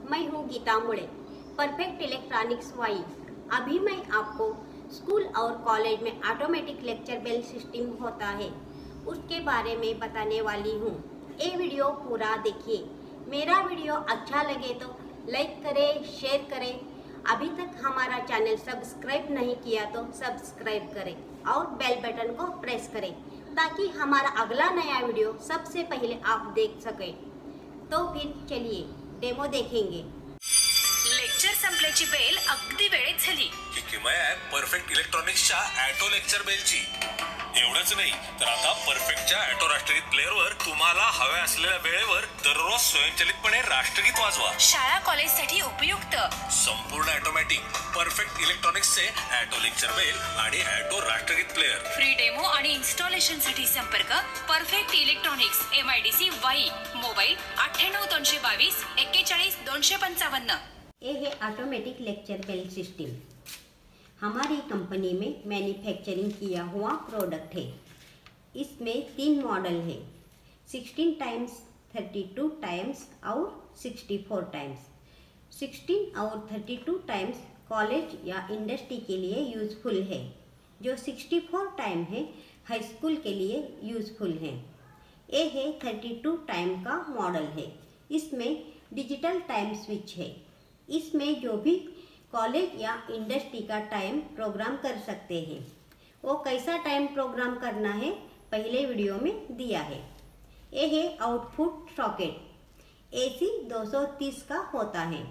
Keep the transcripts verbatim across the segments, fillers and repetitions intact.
मैं हूँ गीता मुड़े, परफेक्ट इलेक्ट्रॉनिक्स वाई। अभी मैं आपको स्कूल और कॉलेज में ऑटोमेटिक लेक्चर बेल सिस्टम होता है उसके बारे में बताने वाली हूँ। ये वीडियो पूरा देखिए। मेरा वीडियो अच्छा लगे तो लाइक करें, शेयर करें। अभी तक हमारा चैनल सब्सक्राइब नहीं किया तो सब्सक्राइब करें और बेल बटन को प्रेस करें ताकि हमारा अगला नया वीडियो सबसे पहले आप देख सकें। तो फिर चलिए डेमो देखेंगे। लेक्चर संपल्याची बेल अगदी वेळेत झाली। ही किमया परफेक्ट इलेक्ट्रॉनिक्सच्या ऑटो लेक्चर बेलची। एवढंच नाही तर आता परफेक्टच्या ऑटो राष्ट्रगीत प्लेअरवर तुम्हाला हव्या असलेल्या वेळेवर दररोज स्वयंचलितपणे राष्ट्रगीत वाजवा। शाळा कॉलेजसाठी उपयुक्त संपूर्ण ऑटोमॅटिक परफेक्ट इलेक्ट्रॉनिक्सचे ऑटो लेक्चर बेल आणि ऑटो राष्ट्रगीत प्लेअर। फ्री डेमो आणि इन्स्टॉलेशन साठी संपर्क perfect electronics MIDC Wai, mobile अठ्ठ्याण्णव दोनशे बावीस एक्केचाळीस दोनशे पंचावन्न। ये है ऑटोमेटिक लेक्चर बेल सिस्टम। हमारी कंपनी में मैन्युफैक्चरिंग किया हुआ प्रोडक्ट है। इसमें तीन मॉडल है, sixteen times, thirty two times और सिक्सटी फोर टाइम्स। सिक्सटीन और थर्टी टू टाइम्स कॉलेज या इंडस्ट्री के लिए यूज़फुल है, जो सिक्सटी फोर टाइम है हाई स्कूल के लिए यूज़फुल है। ये है थर्टी टू टाइम का मॉडल है। इसमें डिजिटल टाइम स्विच है। इसमें जो भी कॉलेज या इंडस्ट्री का टाइम प्रोग्राम कर सकते हैं। वो कैसा टाइम प्रोग्राम करना है पहले वीडियो में दिया है। ये है आउटपुट सॉकेट, एसी दो सौ तीस का होता है।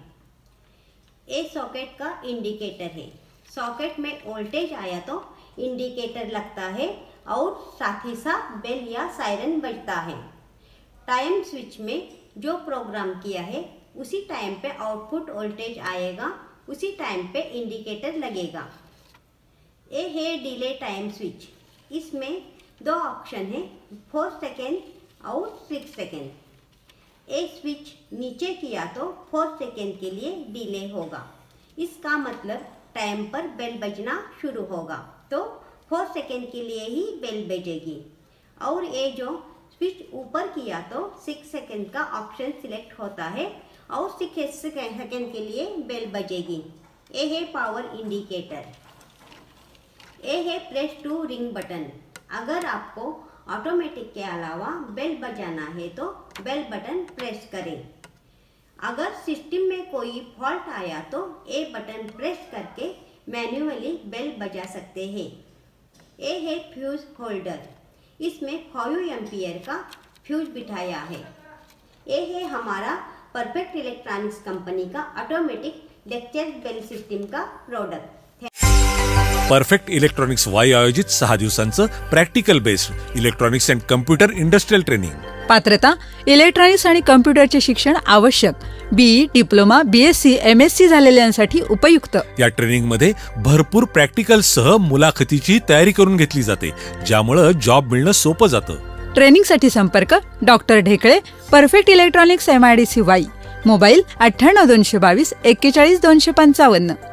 ये सॉकेट का इंडिकेटर है। सॉकेट में वोल्टेज आया तो इंडिकेटर लगता है और साथ ही साथ बेल या सायरन बजता है। टाइम स्विच में जो प्रोग्राम किया है उसी टाइम पे आउटपुट वोल्टेज आएगा, उसी टाइम पे इंडिकेटर लगेगा। ये है डिले टाइम स्विच। इसमें दो ऑप्शन है, फोर सेकेंड और सिक्स सेकेंड। ये स्विच नीचे किया तो फोर सेकेंड के लिए डिले होगा। इसका मतलब टाइम पर बेल बजना शुरू होगा तो फोर सेकेंड के लिए ही बेल बजेगी। और ये जो स्विच ऊपर किया तो सिक्स सेकेंड का ऑप्शन सिलेक्ट होता है और सिक्स सेकेंड के लिए बेल बजेगी। ये है पावर इंडिकेटर। ये है प्रेस टू रिंग बटन। अगर आपको ऑटोमेटिक के अलावा बेल बजाना है तो बेल बटन प्रेस करें। अगर सिस्टम में कोई फॉल्ट आया तो ये बटन प्रेस करके मैन्युअली बेल बजा सकते हैं। ये है फ्यूज होल्डर। इसमें फाइव एम्पियर का फ्यूज बिठाया है। ये है हमारा परफेक्ट इलेक्ट्रॉनिक्स कंपनी का ऑटोमेटिक लेक्चर बेल सिस्टम का प्रोडक्ट। परफेक्ट इलेक्ट्रॉनिक्स वाई आयोजित सहा दिवसांचं practical based electronics and computer industrial training. पात्रता इलेक्ट्रॉनिक्स आणि कम्प्युटरचे शिक्षण आवश्यक, बीई, डिप्लोमा, बीएससी, एमएससी झालेल्यांसाठी उपयुक्त। या ट्रेनिंग मध्ये भरपूर प्रॅक्टिकल सह मुलाखतीची तयारी करून घेतली जाते, ज्यामुळे जॉब मिळणं सोपं जातं। ट्रेनिंग साठी संपर्क doctor Dhekale, perfect electronics MIDC Wai, mobile अठ्ठ्याण्णव दोनशे बावीस एक्केचाळीस दोनशे पंचावन्न।